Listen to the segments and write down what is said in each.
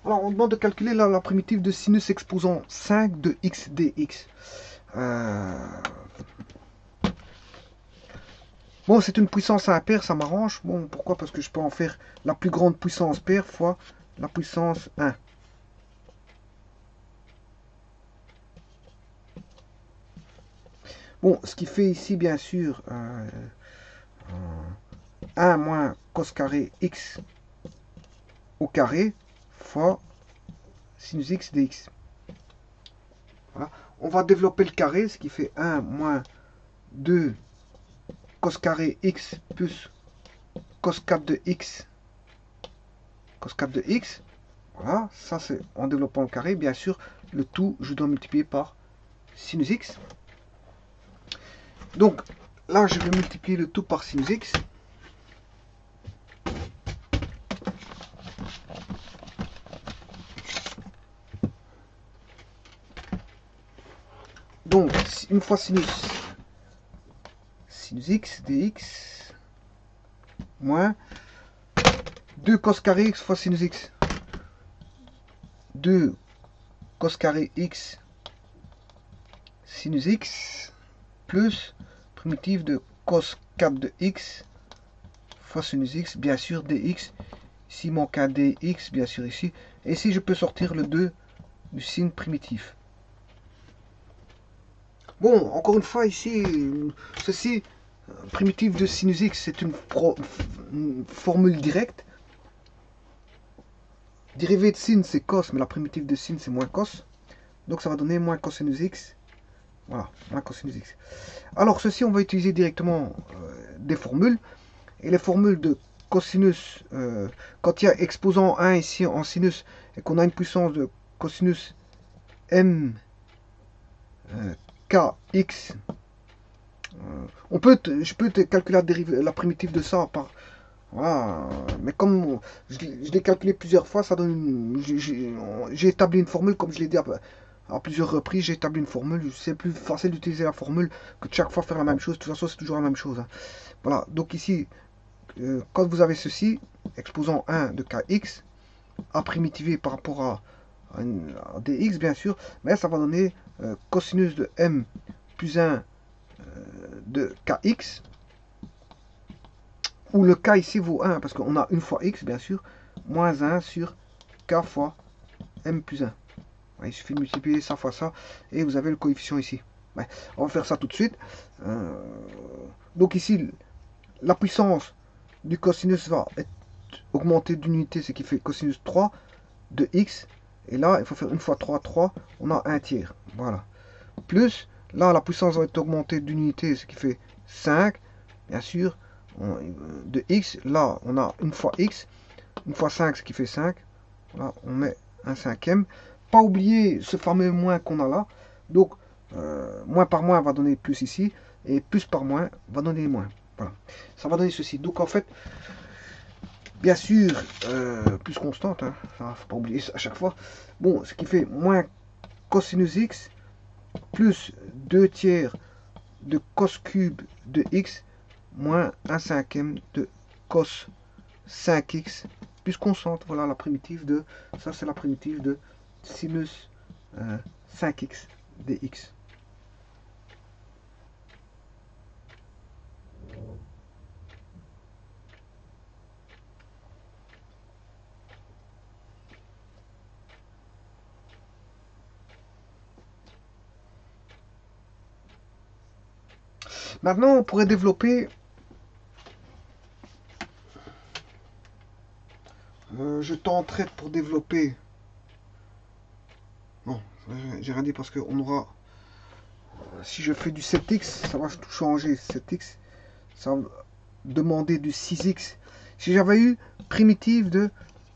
Alors, on demande de calculer la primitive de sinus exposant 5 de x dx. Bon, c'est une puissance impaire, ça m'arrange. Bon, pourquoi? Parce que je peux en faire la plus grande puissance paire fois la puissance 1. Bon, ce qui fait ici, bien sûr, 1 moins cos carré x au carré fois sinus x dx. Voilà. On va développer le carré, ce qui fait 1 moins 2 cos carré x plus cos 4 de x. Cos 4 de x. Voilà, ça c'est en développant le carré. Bien sûr, le tout, je dois multiplier par sinus x. Donc, là, je vais multiplier le tout par sinus x. Donc, une fois sinus x dx moins 2 cos carré x fois sinus x. 2 cos carré x sinus x plus primitive de cos 4 de x fois sinus x, bien sûr dx. Ici, il manque un dx, bien sûr, ici. Et ici, je peux sortir le 2 du signe primitif. Bon, encore une fois, ici, ceci, primitive de sinus x, c'est une formule directe. Dérivée de sin, c'est cos, mais la primitive de sin, c'est moins cos. Donc, ça va donner moins cosinus x. Voilà, moins cosinus x. Alors, ceci, on va utiliser directement des formules. Et les formules de cosinus, quand il y a exposant 1 ici en sinus, et qu'on a une puissance de cosinus m kx, je peux calculer la primitive de ça par... Voilà, mais comme je l'ai calculé plusieurs fois, ça donne j'ai établi une formule, comme je l'ai dit à plusieurs reprises, j'ai établi une formule. C'est plus facile d'utiliser la formule que de chaque fois faire la même chose. De toute façon, c'est toujours la même chose. Hein. Voilà, donc ici, quand vous avez ceci, exposant 1 de kx, à primitiver par rapport à dx, bien sûr, mais ça va donner cosinus de m plus 1 de kx, où le k ici vaut 1, parce qu'on a une fois x, bien sûr, moins 1 sur k fois m plus 1. Il suffit de multiplier ça fois ça, et vous avez le coefficient ici. Ouais, on va faire ça tout de suite. Donc ici, la puissance du cosinus va être augmentée d'une unité, ce qui fait cosinus 3 de x. Et là, il faut faire une fois 3, 3, on a 1 tiers. Voilà. Plus, là, la puissance va être augmentée d'une unité, ce qui fait 5, bien sûr, de x. Là, on a une fois x, une fois 5, ce qui fait 5. Là, on met un cinquième. Pas oublier ce fameux moins qu'on a là. Donc, moins par moins va donner plus ici, et plus par moins va donner moins. Voilà. Ça va donner ceci. Donc, en fait, bien sûr, plus constante, hein, ça faut pas oublier ça à chaque fois. Bon, ce qui fait moins cosinus x plus 2 tiers de cos cube de x moins 1 cinquième de cos 5x plus constante. Voilà la primitive de, ça c'est la primitive de sinus 5x dx. Maintenant, on pourrait développer... je tenterai pour développer... Non, j'ai rien dit parce qu'on aura... Si je fais du 7x, ça va tout changer. 7x, ça va demander du 6x. Si j'avais eu primitive de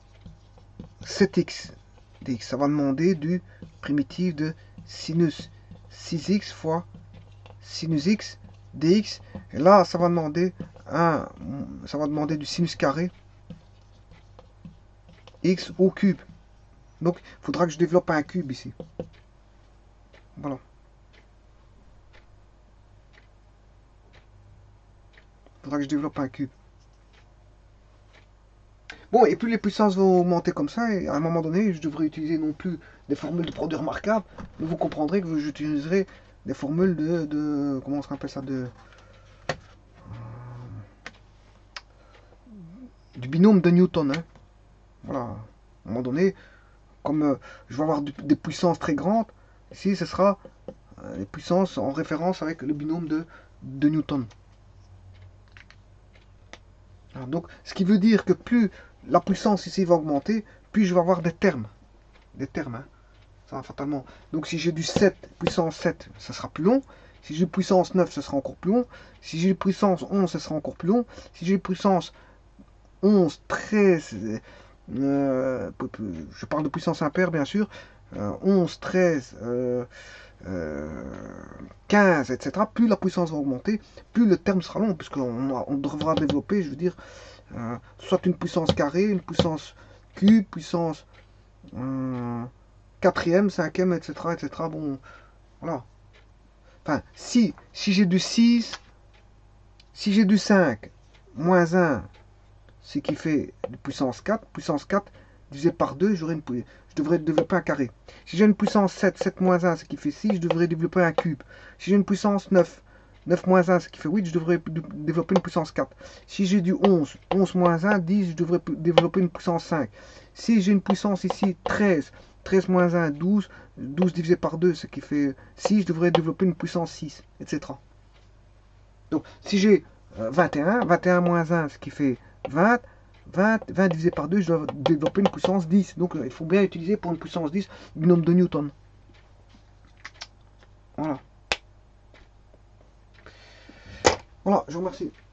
7x dx, ça va demander du primitive de sinus 6x fois sinus x dx. Et là, ça va demander du sinus carré x au cube. Donc, il faudra que je développe un cube ici. Voilà. Il faudra que je développe un cube. Bon, et plus les puissances vont augmenter comme ça, et à un moment donné, je devrais utiliser non plus des formules de produits remarquables, mais vous comprendrez que j'utiliserai des formules comment on appelle ça, du binôme de Newton. Hein. Voilà. À un moment donné, comme je vais avoir des puissances très grandes, ici ce sera les puissances en référence avec le binôme de Newton. Alors, donc, ce qui veut dire que plus la puissance ici va augmenter, plus je vais avoir des termes. Des termes, hein. Ça, fatalement. Donc si j'ai du 7, puissance 7, ça sera plus long. Si j'ai puissance 9, ça sera encore plus long. Si j'ai puissance 11, ça sera encore plus long. Si j'ai puissance 11, 13, je parle de puissance impaire bien sûr, 11, 13, 15, etc. Plus la puissance va augmenter, plus le terme sera long, puisqu'on devra développer, je veux dire, soit une puissance carrée, une puissance cube, puissance quatrième, cinquième, etc., etc. Bon, voilà. Enfin, si j'ai du 6, si j'ai du 5, moins 1, ce qui fait puissance 4 divisé par 2, je devrais développer un carré. Si j'ai une puissance 7, 7 moins 1, ce qui fait 6, je devrais développer un cube. Si j'ai une puissance 9, 9 moins 1, ce qui fait 8, je devrais développer une puissance 4. Si j'ai du 11, 11 moins 1, 10, je devrais développer une puissance 5. Si j'ai une puissance ici 13, 13 moins 1, 12, 12 divisé par 2, ce qui fait 6, je devrais développer une puissance 6, etc. Donc, si j'ai 21, 21 moins 1, ce qui fait 20, 20 divisé par 2, je dois développer une puissance 10. Donc, il faut bien utiliser pour une puissance 10 le binôme de Newton. Voilà. Voilà, je vous remercie.